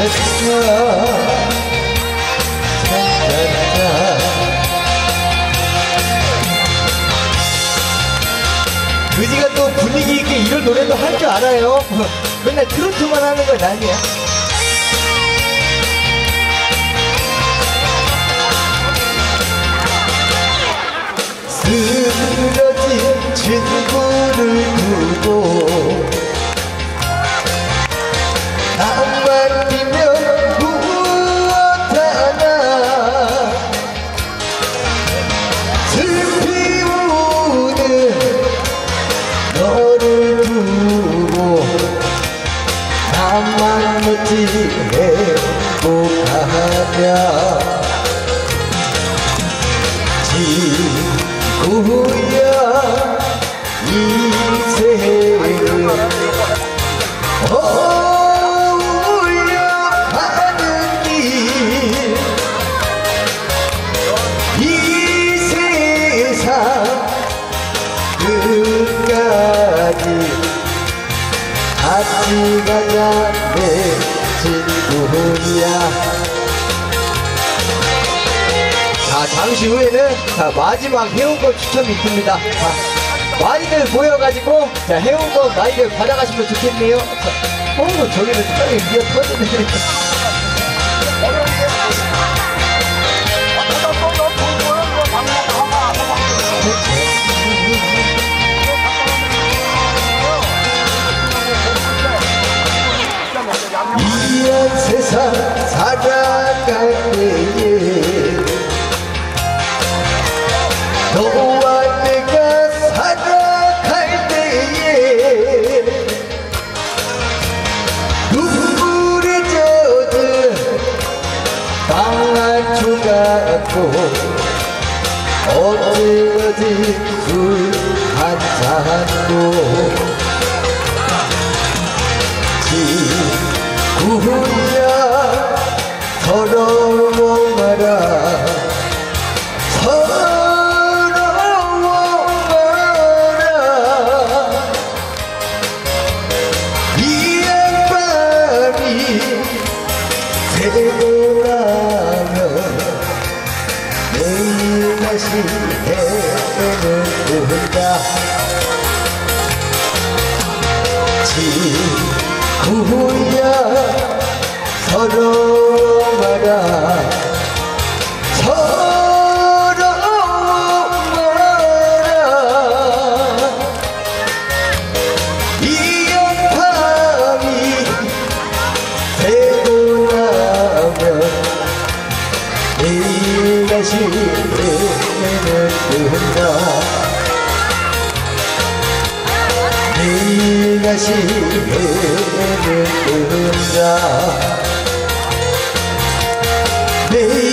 그지가 또 분위기 있게 이런 노래도 할 줄 알아요. 맨날 트로트만 하는 건 아니야. 쓰러진 친구를 두고 나만 뛰면 무엇하나 슬피 우는 너를 두고 나만 어찌 행복하냐 친구야 이 세상을 어울려가는 길 이 세상 끝까지 같이 가자 내 친구야. 자, 잠시 후에는 마지막 해운권 추첨이 있습니다. 자, 많이들 모여가지고 자, 해운권 많이들 받아가시면 좋겠네요. 자, 저기는 땅에 미어 터지네. 이한 세상 살아갈 때에 너와 내가 살아갈 때에 눈물에 젖은 방아초 같고 어찌어찌 술 한 잔도 친구야 서러워 마라 서러워 마라 이 밤이 새고 나면 내일 다시 해는 온다 친구야 서러워 마라 서러워 마라 이 밤이 새고 나면 내일 다시 해는 온다 내일 다시 해는 온다